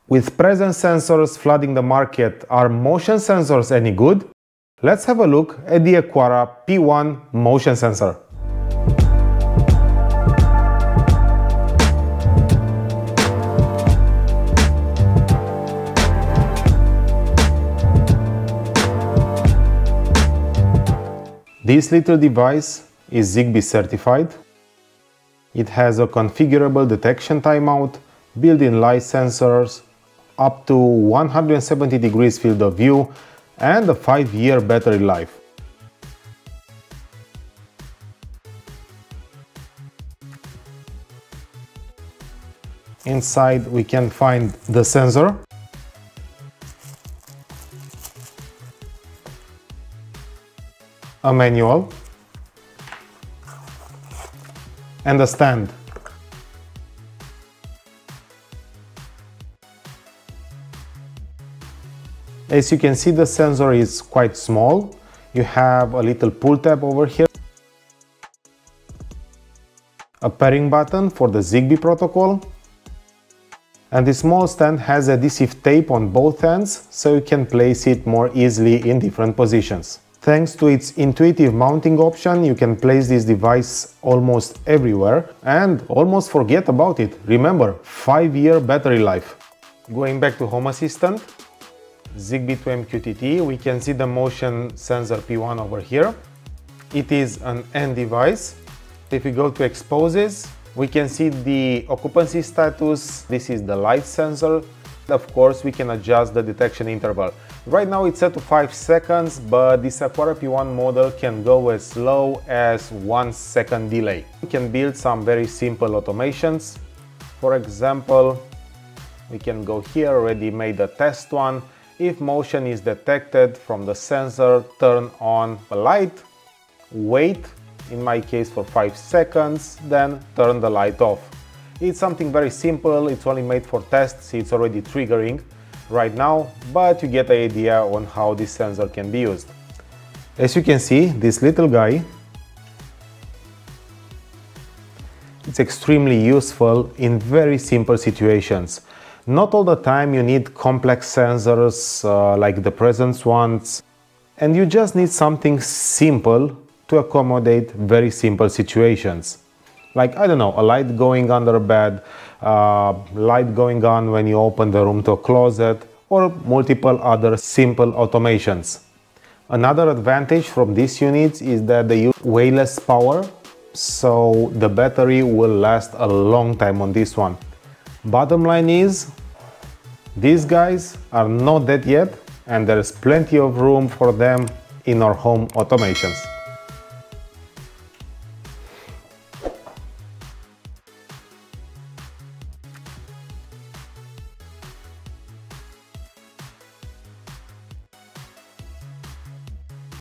With present sensors flooding the market, are motion sensors any good? Let's have a look at the Aqara P1 motion sensor. This little device is Zigbee certified. It has a configurable detection timeout, built-in light sensors, up to 170 degrees field of view, and a 5-year battery life. Inside we can find the sensor, a manual, and a stand. As you can see, the sensor is quite small. You have a little pull tab over here, a pairing button for the Zigbee protocol, and this small stand has adhesive tape on both ends, so you can place it more easily in different positions. Thanks to its intuitive mounting option, you can place this device almost everywhere and almost forget about it. Remember, 5-year battery life. Going back to Home Assistant, Zigbee to MQTT, we can see the motion sensor P1 over here. It is an end device. If we go to exposes, we can see the occupancy status. This is the light sensor. Of course, we can adjust the detection interval. Right now it's set to 5 seconds, but this Aqara P1 model can go as low as 1 second delay. We can build some very simple automations. For example, we can go here, already made a test one. If motion is detected from the sensor, turn on a light, wait, in my case for 5 seconds, then turn the light off. It's something very simple, it's only made for tests, it's already triggering right now, but you get the idea on how this sensor can be used. As you can see, this little guy, it's extremely useful in very simple situations. Not all the time you need complex sensors like the present ones, and you just need something simple to accommodate very simple situations. Like, I don't know, a light going under a bed, light going on when you open the room to a closet, or multiple other simple automations. Another advantage from these units is that they use way less power, so the battery will last a long time on this one. Bottom line is, these guys are not dead yet, and there's plenty of room for them in our home automations.